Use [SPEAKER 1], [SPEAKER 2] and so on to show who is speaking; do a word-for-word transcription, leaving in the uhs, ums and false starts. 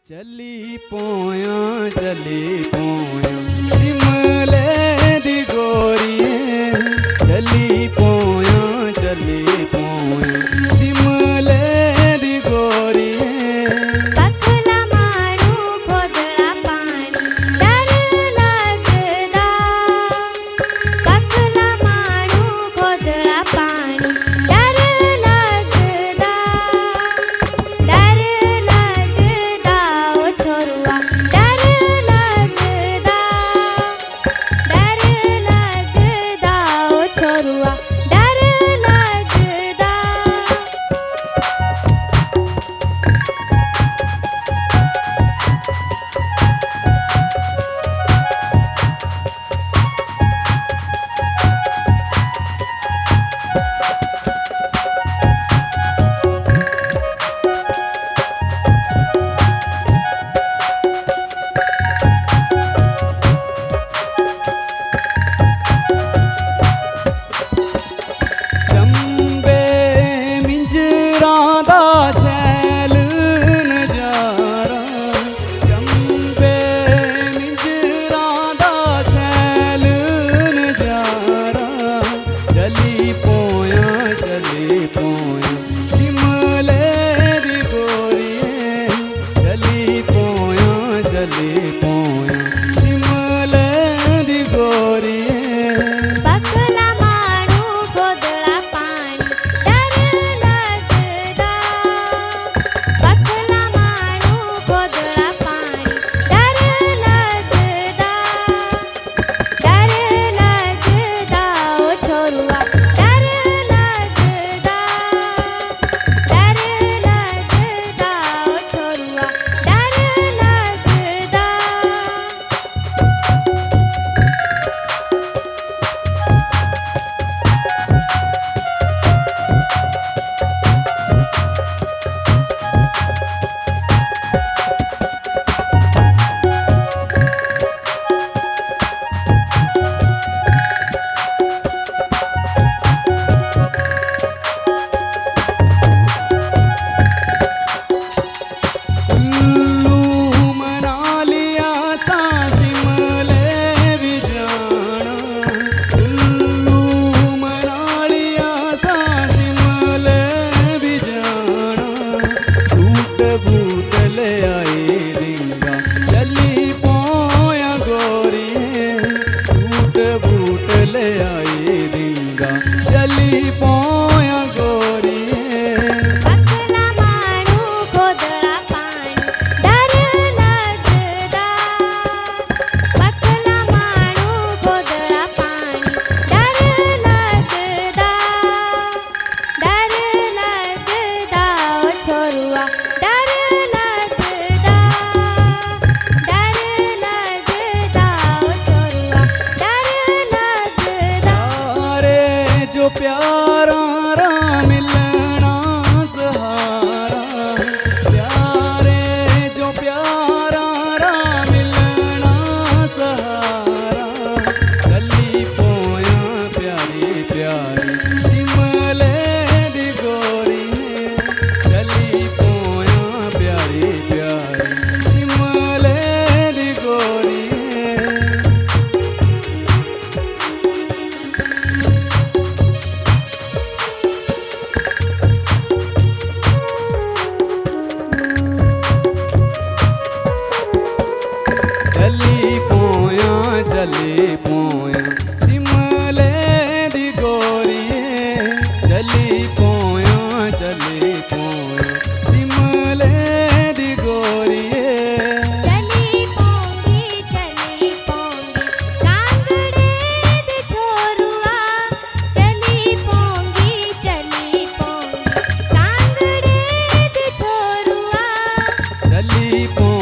[SPEAKER 1] चली पोया चली पोया शिमले दी गोरिए चली पोया चली पोया शिमले दी गोरिए
[SPEAKER 2] पखला मारू खोदड़ा पानी डर लगदा पखला मारू खोदड़ा पानी डर लगदा डर लगदा ओ छोरुआ डर लगदा डर लगदा ओ छोरुआ डर लगदा
[SPEAKER 1] चंबे मिंजरा दा छैल नजारा चंबे मिंजरा दा छैल नजारा चली पोया चली पोया शिमले दी गोरिए चली पोया चली पोया शिमले दी गोरिए
[SPEAKER 2] पखला मारू खोदड़ा पानी डर लगदा पखला मारू खोदड़ा पानी डर लगदा डर लगदा ओ छोरुआ डर लगदा डर लगदा ओ छोरुआ डर लगदा
[SPEAKER 1] कुल्लू मनालिया ता शिमले भी जाना कुल्लू मनालिया ता शिमले भी जाना सूट बूट ले आई रिंगा चली पोया गोरिए सूट बूट ले आई रिंगा चली पोया गोरिए
[SPEAKER 2] पखला मारू खोदड़ा पानी डर लगदा पखला मारू खोदड़ा पानी डर लगदा डर लगदा ओ छोरुआ डर लगदा डर लगदा ओ छोरुआ डर लगदा
[SPEAKER 1] प्यारे जो प्यारा रा मिलना सहारा प्यारे जो प्यारा रा मिलना सहारा चली पोया प्यारी प्यारी शिमले दी गोरिए चली पोया प्यारी प्यारी शिमले दी गोरिए चली पोया चली पोया शिमले दी गोरिए चली पोया चली पोया शिमले दी गोरिए
[SPEAKER 2] चली पोंगी चली पोंगी कांगड़े दे छोरुआ चली पोंगी चली पोंगी कांगड़े दे छोरुआ
[SPEAKER 1] चली पोया